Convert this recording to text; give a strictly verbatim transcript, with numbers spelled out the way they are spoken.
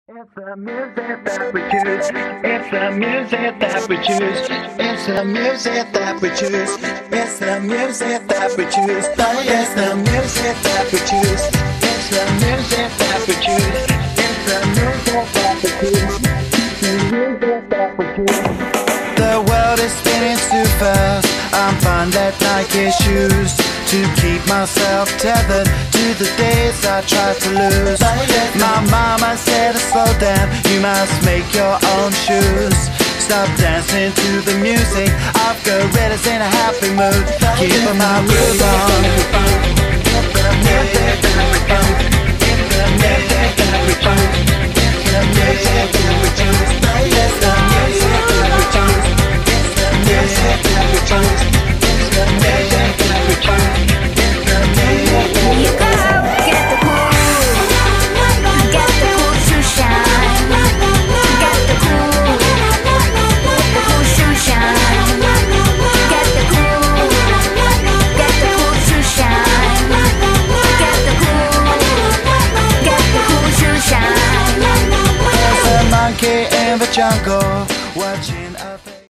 It's the music that we choose. It's the music that we choose. It's the music that we choose. It's the music that we choose. It's the music that we choose. It's the music that we choose. It's the music that we choose. The music that we choose. The world is spinning too fast. I'm fine that Nike shoes to keep myself tethered to the days I tried to lose. My mama said to slow down, you must make your own shoes. Stop dancing to the music, I've got gorillas in a happy mood. Keep my groove on. Monkey in the jungle watching